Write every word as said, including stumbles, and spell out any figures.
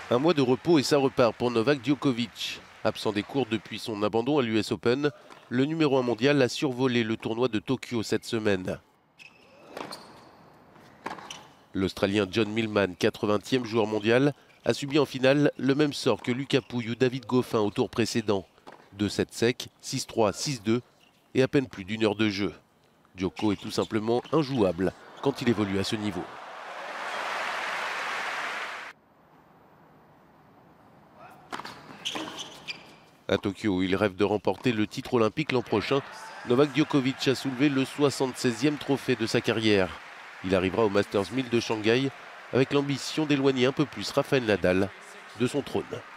Un mois de repos et ça repart pour Novak Djokovic. Absent des courts depuis son abandon à l'U S Open, le numéro un mondial a survolé le tournoi de Tokyo cette semaine. L'Australien John Millman, quatre-vingtième joueur mondial, a subi en finale le même sort que Lucas Pouille ou David Goffin au tour précédent. deux sept secs, six trois, six deux et à peine plus d'une heure de jeu. Djoko est tout simplement injouable quand il évolue à ce niveau. À Tokyo, où il rêve de remporter le titre olympique l'an prochain, Novak Djokovic a soulevé le soixante-seizième trophée de sa carrière. Il arrivera au Masters mille de Shanghai avec l'ambition d'éloigner un peu plus Rafael Nadal de son trône.